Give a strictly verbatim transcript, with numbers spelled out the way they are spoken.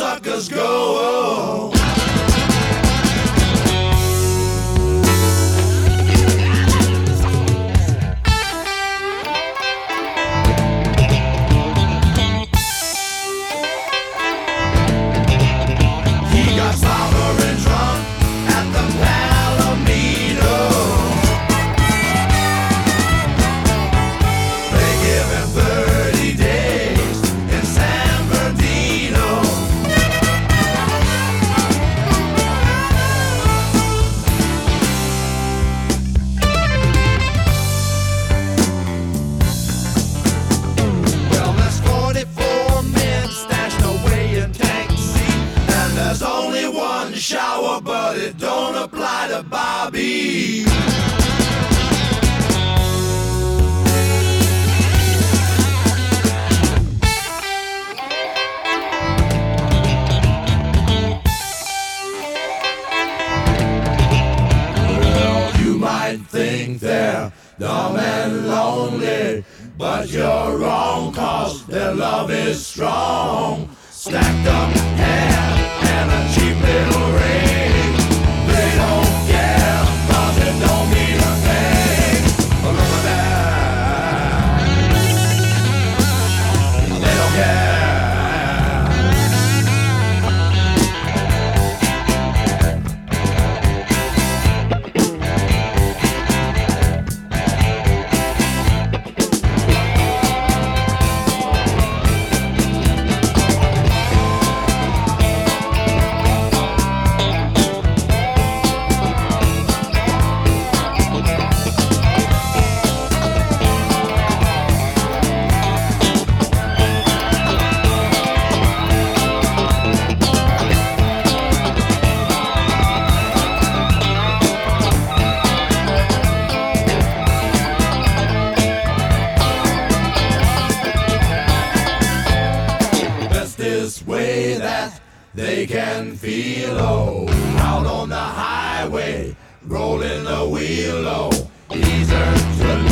suckers go. He got sober and drunk at the Palomino. They give him thirty days in San Bernardino. Well, there's forty-four men stashed away in tank seat, and there's only one shower, but it don't apply to Bobby. Well, you might think they're dumb and lonely, but you're wrong, 'cause their love is strong. Stacked up hair and a cheap little ring. They don't care, 'cause it don't mean a thing. Look at that. They don't care. This way that they can feel, oh, out on the highway, rolling the wheel, oh, easier to